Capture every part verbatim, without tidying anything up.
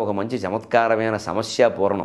ఒక మంచి చమత్కారమైన సమస్య పూర్ణం.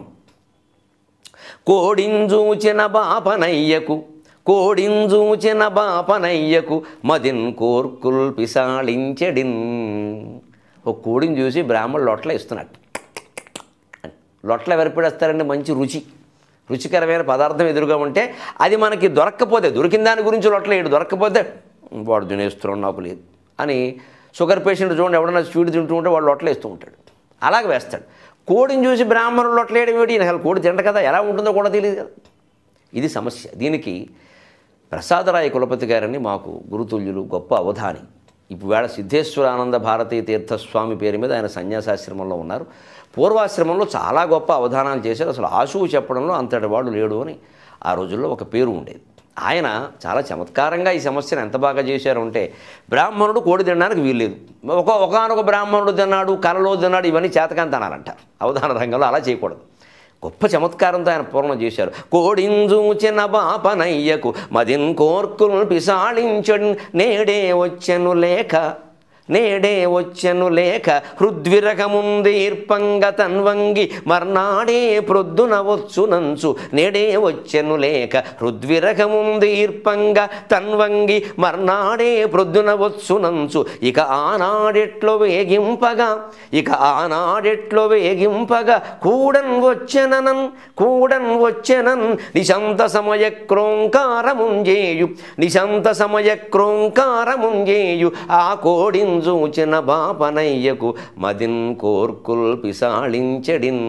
కోడింజూచిన బాపనయ్యకు కోడింజూచిన బాపనయ్యకు మదిన్ కోర్కుల్ పిసాళించెడిన్. ఒక కోడిని చూసి బ్రాహ్మణుడు లొట్ల ఇస్తున్నాడు. లొట్ల వెరపిడేస్తారండి, మంచి రుచి రుచికరమైన పదార్థం ఎదురుగా ఉంటే అది మనకి దొరక్కపోతే, దొరికిన దాని గురించి లొట్ల వేయడు, దొరక్కపోతే వాడు తినేస్తున్నాడు నాకు లేదు అని. షుగర్ పేషెంట్ చూడండి, ఎవడన్నా స్వీట్ తింటూ ఉంటే వాడు లొట్ల వేస్తూ ఉంటాడు, అలాగే వేస్తాడు. కోడిని చూసి బ్రాహ్మణుడు లొట్ల వేయడం ఏమిటి? అసలు కోడి తింట కదా, ఎలా ఉంటుందో కూడా తెలియదు కదా. ఇది సమస్య. దీనికి ప్రసాదరాయ కులపతి గారని మాకు గురుతుల్యులు, గొప్ప అవధాని. ఇప్పుడు వేళ సిద్ధేశ్వరానంద భారతీ తీర్థస్వామి పేరు మీద ఆయన సన్యాసాశ్రమంలో ఉన్నారు. పూర్వాశ్రమంలో చాలా గొప్ప అవధానాలు చేశారు. అసలు ఆశువు చెప్పడంలో అంతటి వాడు లేడు అని ఆ రోజుల్లో ఒక పేరు ఉండేది. ఆయన చాలా చమత్కారంగా ఈ సమస్యను ఎంత బాగా చేశారు అంటే, బ్రాహ్మణుడు కోడి తినడానికి వీల్లేదు, ఒక ఒకనొక బ్రాహ్మణుడు తిన్నాడు, కలలో తిన్నాడు, ఇవన్నీ చేతకాంత అనాలంటారు అవధాన రంగంలో. అలా చేయకూడదు. గొప్ప చమత్కారంతో ఆయన పూర్ణం చేశారు. కోడింజూచిన బాపనయ్యకు మదిన్ కోర్కుల్ పిసాళించడు నేడే వచ్చెను లేఖ నేడే వచ్చెను లేఖ హృద్విరకముందీర్పంగ తన్వంగి మర్నాడే ప్రొద్దున వచ్చునంచు. నేడే వచ్చెను లేఖ హృద్విరకముందీర్పంగ తన్వంగి మర్నాడే ప్రొద్దున వచ్చునంచు. ఇక ఆనాడెట్లో వేగింపగా ఇక ఆనాడెట్లో వేగింపగా కూడన్ వచ్చెననన్ కూడన్ వచ్చెనన్ నిశంత సమయ క్రోంకారముంజేయు నిశంత సమయ క్రోంకారముంజేయు. ఆ కోడిన్ చూచిన బాపనయ్యకు మదిన్ కోర్కుల్ పిసాళించెడిన్.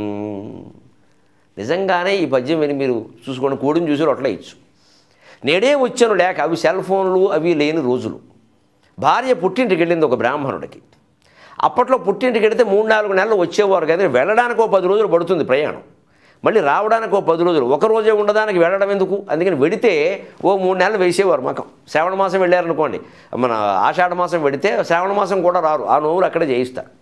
నిజంగానే ఈ పద్యం విని మీరు చూసుకోండి, కోడిని చూసి రొట్లేయచ్చు. నేడే వచ్చాను లేక, అవి సెల్ ఫోన్లు అవి లేని రోజులు. భార్య పుట్టింటికి వెళ్ళింది ఒక బ్రాహ్మణుడికి. అప్పట్లో పుట్టింటికి వెళితే మూడు నాలుగు నెలలు వచ్చేవారు కదా, వెళ్ళడానికి ఒక పది రోజులు పడుతుంది ప్రయాణం, మళ్ళీ రావడానికి ఒక పది రోజులు, ఒక రోజే ఉండడానికి వెళ్ళడం ఎందుకు? అందుకని వెడితే ఓ మూడు నెలలు వేసేవారు మకం. శ్రావణ మాసం వెళ్ళారనుకోండి, మన ఆషాఢ మాసం వెడితే శ్రావణ మాసం కూడా రారు, ఆ నోవులు అక్కడే చేయిస్తారు.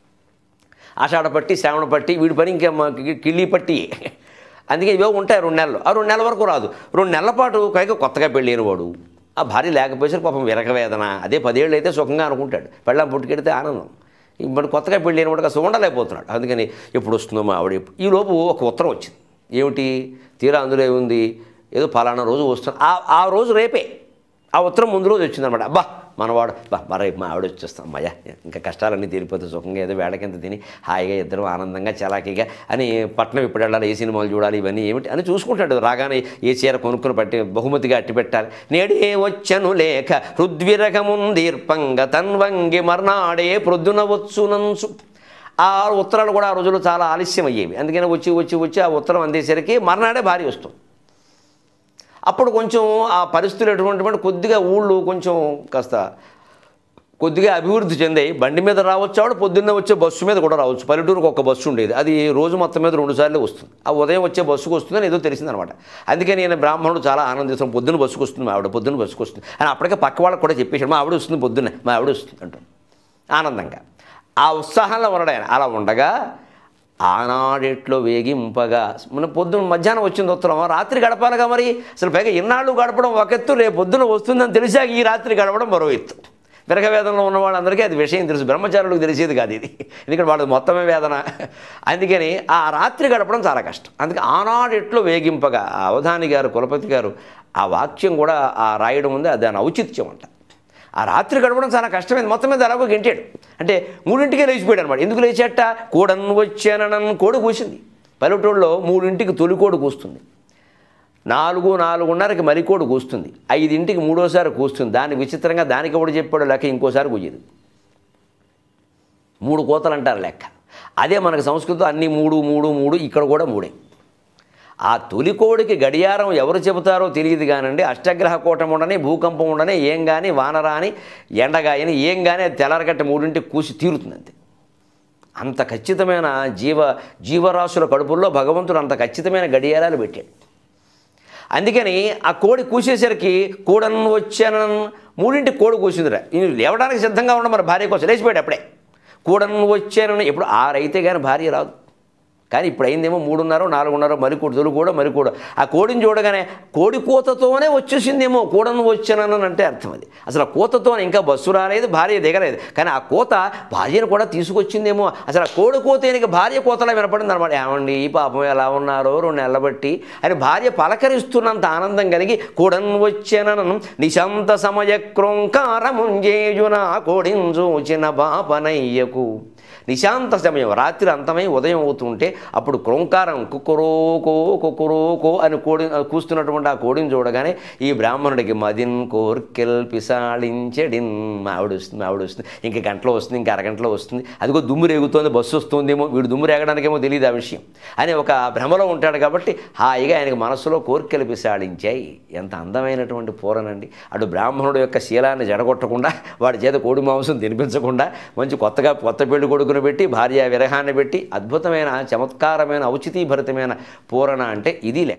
ఆషాఢ పట్టి, శ్రావణ పట్టి, వీడి పని ఇంకా కిళ్ళి పట్టి. అందుకే ఇవో ఉంటాయి రెండు నెలలు, ఆ రెండు నెలల వరకు రాదు. రెండు నెలల పాటు పైగా కొత్తగా పెళ్ళైన వాడు, ఆ భార్య లేకపోయేసరికి పాపం విరకవేదన. అదే పదేళ్ళు అయితే సుఖంగా అనుకుంటాడు, పెళ్ళాం పుట్టుకెడితే ఆనందం. ఇప్పుడు కొత్తగా పెళ్ళైన వాడు అసలు ఉండలేకపోతున్నాడు. అందుకని ఎప్పుడు వస్తుందో మా ఆవిడ. ఈలోపు ఒక ఉత్తరం వచ్చింది. ఏమిటి? తీరా అందులో ఏముంది, ఏదో ఫలానా రోజు వస్తుంది, ఆ ఆ రోజు రేపే. ఆ ఉత్తరం ముందు రోజు వచ్చిందనమాట. అబ్బా మనవాడు బా మరి మా ఆవిడ వచ్చేస్తాం అమ్మయ్య, ఇంకా కష్టాలన్నీ తీరిపోతే సుఖంగా ఏదో వేడకింత తిని హాయిగా ఇద్దరం ఆనందంగా చలాకీగా అని పట్నం ఇప్పుడు వెళ్ళాలి, ఏ సినిమాలు చూడాలి, ఇవన్నీ ఏమిటి అని చూసుకుంటాడు. రాగానే ఏ చీర కొనుక్కుని పట్టి బహుమతిగా అట్టి పెట్టాలి. నేడే వచ్చను లేఖ హృద్విరకముందీర్పంగ తన్వంగి మర్నాడే ప్రొద్దున వచ్చునంచు. ఆ ఉత్తరాలు కూడా ఆ రోజుల్లో చాలా ఆలస్యం అయ్యేవి. అందుకని వచ్చి వచ్చి వచ్చి ఆ ఉత్తరం అందేసరికి మర్నాడే భార్య వస్తుంది. అప్పుడు కొంచెం ఆ పరిస్థితులు ఎటువంటి కొద్దిగా ఊళ్ళు కొంచెం కాస్త కొద్దిగా అభివృద్ధి చెందాయి. బండి మీద రావచ్చు, ఆవిడ పొద్దున్నే వచ్చే బస్సు మీద కూడా రావచ్చు. పల్లెటూరుకు ఒక బస్సు ఉండేది, అది రోజు మొత్తం మీద రెండు సార్లు వస్తుంది. ఆ ఉదయం వచ్చే బస్సుకు వస్తుందని ఏదో తెలిసిందనమాట. అందుకే నేను బ్రాహ్మణుడు చాలా ఆనందిస్తాను, పొద్దున్న బస్సుకు వస్తుంది మా ఆవిడ, పొద్దున్న బస్సుకు వస్తుంది అని అప్పటికే పక్క వాళ్ళకి కూడా చెప్పేశాడు, మా ఆవిడ వస్తుంది పొద్దున్నే, మా ఆవిడ వస్తుంది అంటాను ఆనందంగా. ఆ ఉత్సాహంలో ఉన్నాడు ఆయన. అలా ఉండగా ఆనాడెట్లో వేగింపగా, మన పొద్దున్న మధ్యాహ్నం వచ్చింది ఉత్తరం, రాత్రి గడపాలిగా మరి. అసలు పైగా ఇన్నాళ్ళు గడపడం ఒక ఎత్తు, రేపు పొద్దున వస్తుందని తెలిసాక ఈ రాత్రి గడపడం మరో ఎత్తు. విరగవేదనలో ఉన్న వాళ్ళందరికీ అది విషయం తెలుసు, బ్రహ్మచారులకు తెలిసేది కాదు ఇది, ఎందుకంటే వాళ్ళది మొత్తమే వేదన. అందుకని ఆ రాత్రి గడపడం చాలా కష్టం. అందుకే ఆనాడెట్లో వేగింపగా, ఆ అవధాని గారు కులపతి గారు ఆ వాక్యం కూడా ఆ రాయడం ఉంది, దాని ఔచిత్యం అంట. ఆ రాత్రి గడపడం చాలా కష్టమైంది. మొత్తం మీద అలాగో గెంటాడు. అంటే మూడింటికే లేచిపోయాడు అనమాట. ఎందుకు లేచేట? కోడన్ వచ్చానన్ కోడి కూసింది. పల్లెటూళ్ళలో మూడింటికి తొలికోడు కూస్తుంది, నాలుగు నాలుగున్నరకి మరికోడు కూస్తుంది, ఐదింటికి మూడోసారి కూస్తుంది. దాని విచిత్రంగా దానికి ఒకటి చెప్పాడు లెక్క, ఇంకోసారి కూయదు. మూడు కోతలు అంటారు లెక్క. అదే మనకు సంస్కృతం అన్ని మూడు మూడు మూడు, ఇక్కడ కూడా మూడే. ఆ తొలికోడికి గడియారం ఎవరు చెబుతారో తెలియదు కానండి, అష్టగ్రహ కూటం ఉండని, భూకంపం ఉండని, ఏం కానీ వానరాని, ఎండగాయని, ఏం కానీ అది తెల్లారగట్ట మూడింటికి కూసి తీరుతుంది అంతే. అంత ఖచ్చితమైన జీవ జీవరాశుల కడుపుల్లో భగవంతుడు అంత ఖచ్చితమైన గడియారాలు పెట్టాడు. అందుకని ఆ కోడి కూసేసరికి కూడన్ వచ్చానన్ మూడింటికి కోడి కూసిందిరా, లేవడానికి సిద్ధంగా ఉన్న మన భార్య కోసం లేచిపోయాడు అప్పుడే. కూడన్ వచ్చానని ఎప్పుడు ఆరైతే కానీ భార్య రాదు, కానీ ఇప్పుడు అయిందేమో మూడున్నర నాలుగున్నర మరికోడు తొలి కూడా మరికోడు ఆ కోడిని చూడగానే కోడి కూతతోనే వచ్చేసిందేమో కూడను వచ్చానని అంటే అర్థం అది. అసలు ఆ కూతతో ఇంకా బస్సు రాలేదు, భార్య దిగలేదు, కానీ ఆ కోత భార్యను కూడా తీసుకొచ్చిందేమో. అసలు ఆ కోడి కోతేనికి భార్య కోతలా వినపడింది అనమాట. ఏమండి ఈ పాపం ఎలా ఉన్నారో రెండు నెలబట్టి అని భార్య పలకరిస్తున్నంత ఆనందం కలిగి కూడను వచ్చానను నిశాంత సమయ క్రోంకారముంజేయున కోడిని చూచిన బాపనయ్యకు. నిశాంత సమయం రాత్రి అంతమై ఉదయం అవుతుంటే అప్పుడు క్రోంకారం కుక్కురోకో కుక్కురోకో అని కోడి కూస్తున్నటువంటి ఆ కోడిని చూడగానే ఈ బ్రాహ్మణుడికి మదిన్ కోర్కెల్ పిసాళించెడిన్ ఆవిడ వస్తుంది ఆవిడ వస్తుంది ఇంక గంటలో వస్తుంది, ఇంక అరగంటలో వస్తుంది, అదిగో దుమ్ము రేగుతోంది, బస్సు వస్తుందేమో, వీడు దుమ్ము రేగడానికేమో తెలియదు ఆ విషయం అని ఒక భ్రమలో ఉంటాడు. కాబట్టి హాయిగా ఆయనకు మనసులో కోర్కెలు పిసాళించాయి. ఎంత అందమైనటువంటి పూరనండి. అటు బ్రాహ్మణుడు యొక్క శీలాన్ని జడగొట్టకుండా వాడి చేత కోడి మాంసం తినిపించకుండా మంచి కొత్తగా కొత్త పెళ్లి కొడుకు పెట్టి భార్య విరహాన్ని పెట్టి అద్భుతమైన చమత్కారమైన ఔచితీభరితమైన పూరణ అంటే ఇది లెక్క.